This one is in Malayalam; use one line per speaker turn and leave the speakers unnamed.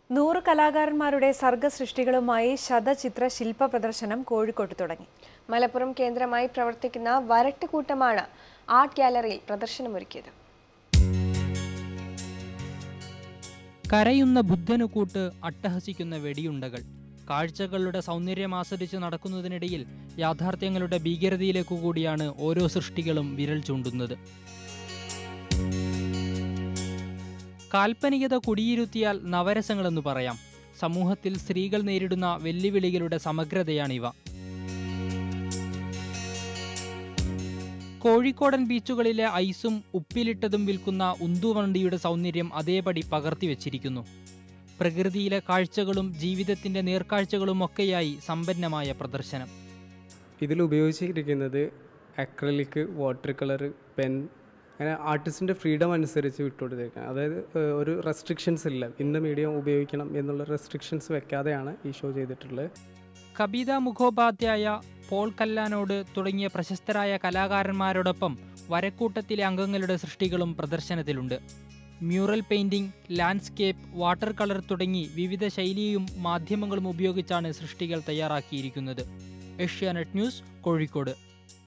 100 കലാകാരന്മാരുടെ സർഗസൃഷ്ടികളുമായി ശതചിത്ര ശില്പ പ്രദർശനം കോഴിക്കോട്ട് തുടങ്ങി.
മലപ്പുറം കേന്ദ്രമായി പ്രവർത്തിക്കുന്ന വരട്ടുകൂട്ടമാണ് ആർട്ട് ഗാലറിയിൽ പ്രദർശനമൊരുക്കിയത്.
കരയുന്ന ബുദ്ധനുകൂട്ട് അട്ടഹസിക്കുന്ന വെടിയുണ്ടകൾ. കാഴ്ചകളുടെ സൗന്ദര്യം ആസ്വദിച്ച് നടക്കുന്നതിനിടയിൽ യാഥാർത്ഥ്യങ്ങളുടെ ഭീകരതയിലേക്കു കൂടിയാണ് ഓരോ സൃഷ്ടികളും വിരൽ ചൂണ്ടുന്നത്. കാൽപ്പനികത കുടിയിരുത്തിയാൽ നവരസങ്ങളെന്നു പറയാം. സമൂഹത്തിൽ സ്ത്രീകൾ നേരിടുന്ന വെല്ലുവിളികളുടെ സമഗ്രതയാണിവ. കോഴിക്കോടൻ ബീച്ചുകളിലെ ഐസും ഉപ്പിലിട്ടതും വിൽക്കുന്ന ഉന്തുവണ്ടിയുടെ സൗന്ദര്യം അതേപടി പകർത്തിവെച്ചിരിക്കുന്നു. പ്രകൃതിയിലെ കാഴ്ചകളും ജീവിതത്തിൻ്റെ നേർക്കാഴ്ചകളുമൊക്കെയായി സമ്പന്നമായ പ്രദർശനം.
ഇതിൽ ഉപയോഗിച്ചിരിക്കുന്നത് അക്രലിക്, വാട്ടർ കളർ, പെൻ, അങ്ങനെ ആർട്ടിസ്റ്റിൻ്റെ ഫ്രീഡം അനുസരിച്ച് വിട്ടുകൊടുത്തേക്കാണ്. അതായത് ഒരു റെസ്ട്രിക്ഷൻസ് ഇല്ല, ഇന്ന മീഡിയം ഉപയോഗിക്കണം എന്നുള്ള റെസ്ട്രിക്ഷൻസ് വെക്കാതെയാണ് ഈ ഷോ ചെയ്തിട്ടുള്ളത്.
കബീത മുഖോപാധ്യായ, പോൾ കല്ലാനോട് തുടങ്ങിയ പ്രശസ്തരായ കലാകാരന്മാരോടൊപ്പം വരക്കൂട്ടത്തിലെ അംഗങ്ങളുടെ സൃഷ്ടികളും പ്രദർശനത്തിലുണ്ട്. Mural painting, landscape, water colour തുടങ്ങി വിവിധ ശൈലിയും മാധ്യമങ്ങളും ഉപയോഗിച്ചാണ് സൃഷ്ടികൾ തയ്യാറാക്കിയിരിക്കുന്നത്. ഏഷ്യാനെറ്റ് ന്യൂസ്, കോഴിക്കോട്.